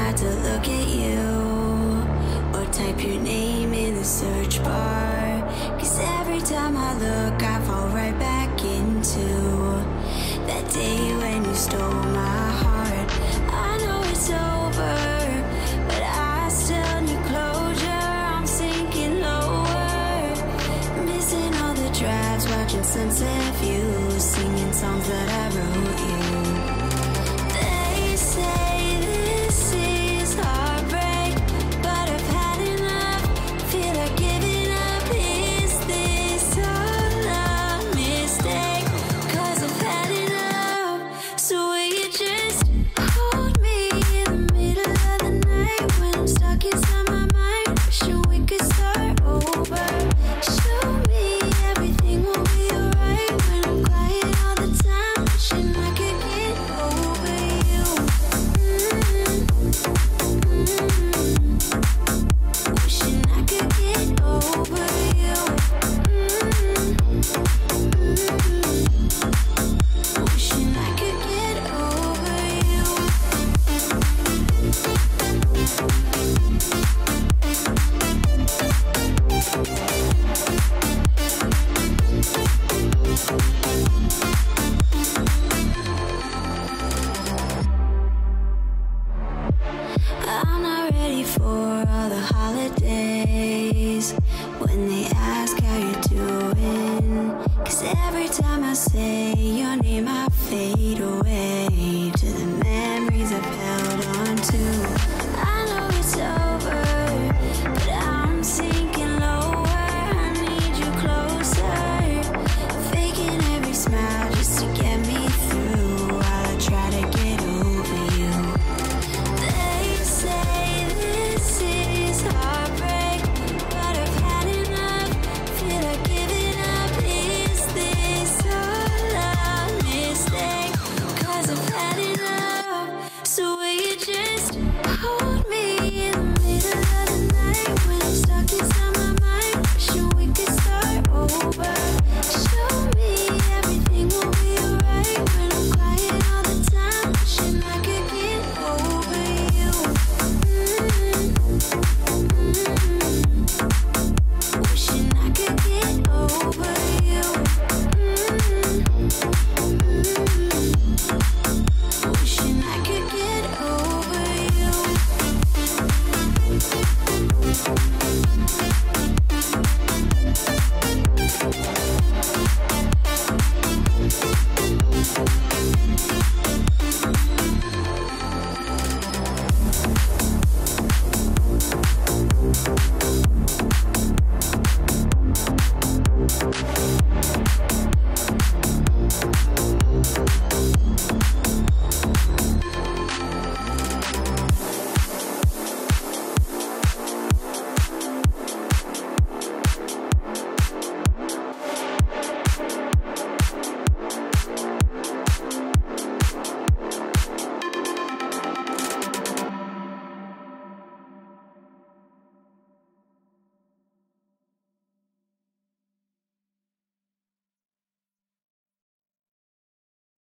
had to look at you or type your name in the search bar. Cause every time I look, I fall right back into that day when you stole my heart. I know it's over, but I still need closure. I'm sinking lower, missing all the drives, watching sunset views, singing songs that I wrote you. They say this is heartbreak, but I've had enough, feel like giving up. Is this all a mistake? Cause I've had enough. So will you just hold me in the middle of the night when I'm stuck inside my mind, wishing we could start over. Show me everything will be alright when I'm quiet all the time, wishing I could get over you. Wishing I could get over you. Wishing I could get over you. I'm not ready for all the holidays when they ask how you're doing. Cause every time I say your name, I